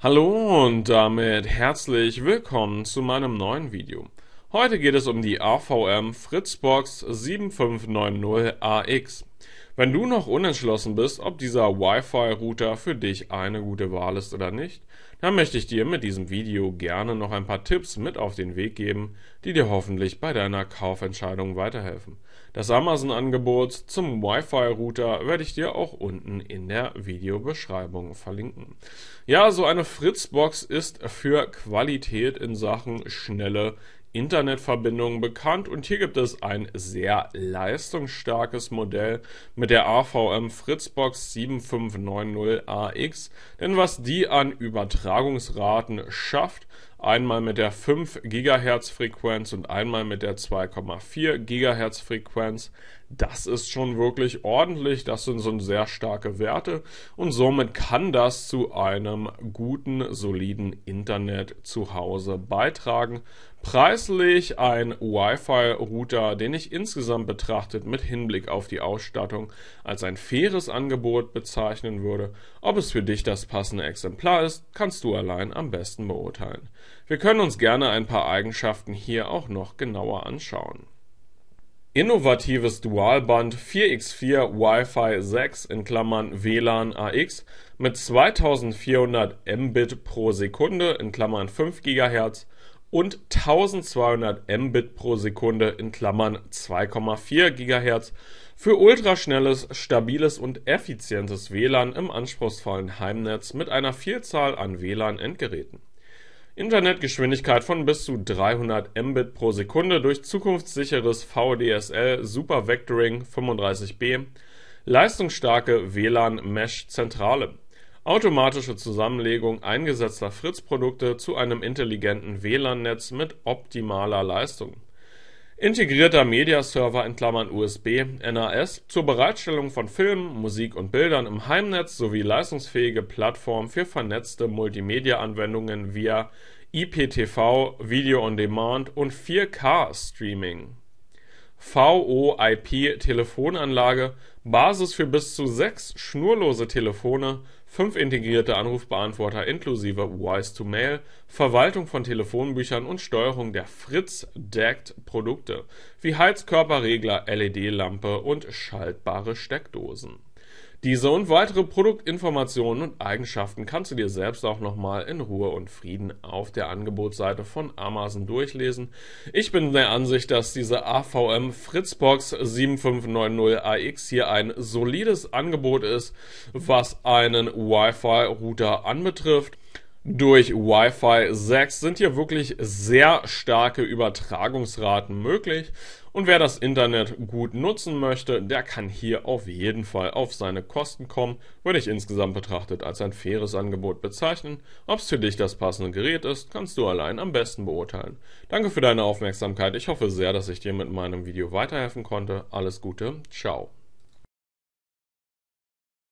Hallo und damit herzlich willkommen zu meinem neuen Video. Heute geht es um die AVM Fritzbox 7590AX. Wenn du noch unentschlossen bist, ob dieser Wi-Fi-Router für dich eine gute Wahl ist oder nicht, dann möchte ich dir mit diesem Video gerne noch ein paar Tipps mit auf den Weg geben, die dir hoffentlich bei deiner Kaufentscheidung weiterhelfen. Das Amazon-Angebot zum Wi-Fi-Router werde ich dir auch unten in der Videobeschreibung verlinken. Ja, so eine Fritzbox ist für Qualität in Sachen schnelle Internetverbindungen bekannt und hier gibt es ein sehr leistungsstarkes Modell mit der AVM Fritzbox 7590AX, denn was die an Übertragungsraten schafft, einmal mit der 5 GHz Frequenz und einmal mit der 2,4 GHz Frequenz, das ist schon wirklich ordentlich, das sind so sehr starke Werte und somit kann das zu einem guten, soliden Internet zu Hause beitragen. Preislich ein Wi-Fi-Router, den ich insgesamt betrachtet mit Hinblick auf die Ausstattung als ein faires Angebot bezeichnen würde. Ob es für dich das passende Exemplar ist, kannst du allein am besten beurteilen. Wir können uns gerne ein paar Eigenschaften hier auch noch genauer anschauen. Innovatives Dualband 4x4 Wi-Fi 6 (WLAN AX) mit 2400 Mbit pro Sekunde (5 GHz) und 1200 Mbit pro Sekunde (2,4 GHz) für ultraschnelles, stabiles und effizientes WLAN im anspruchsvollen Heimnetz mit einer Vielzahl an WLAN-Endgeräten. Internetgeschwindigkeit von bis zu 300 Mbit pro Sekunde durch zukunftssicheres VDSL Super Vectoring 35B, leistungsstarke WLAN-Mesh-Zentrale, automatische Zusammenlegung eingesetzter Fritz-Produkte zu einem intelligenten WLAN-Netz mit optimaler Leistung. Integrierter Mediaserver (USB, NAS) zur Bereitstellung von Filmen, Musik und Bildern im Heimnetz sowie leistungsfähige Plattform für vernetzte Multimedia-Anwendungen via IPTV, Video on Demand und 4K-Streaming. VoIP-Telefonanlage, Basis für bis zu 6 schnurlose Telefone, 5 integrierte Anrufbeantworter inklusive Voice-to-Mail, Verwaltung von Telefonbüchern und Steuerung der Fritz-Decked-Produkte wie Heizkörperregler, LED-Lampe und schaltbare Steckdosen. Diese und weitere Produktinformationen und Eigenschaften kannst du dir selbst auch nochmal in Ruhe und Frieden auf der Angebotsseite von Amazon durchlesen. Ich bin der Ansicht, dass diese AVM Fritzbox 7590AX hier ein solides Angebot ist, was einen Wi-Fi-Router anbetrifft. Durch Wi-Fi 6 sind hier wirklich sehr starke Übertragungsraten möglich und wer das Internet gut nutzen möchte, der kann hier auf jeden Fall auf seine Kosten kommen, würde ich insgesamt betrachtet als ein faires Angebot bezeichnen. Ob es für dich das passende Gerät ist, kannst du allein am besten beurteilen. Danke für deine Aufmerksamkeit, ich hoffe sehr, dass ich dir mit meinem Video weiterhelfen konnte. Alles Gute, ciao.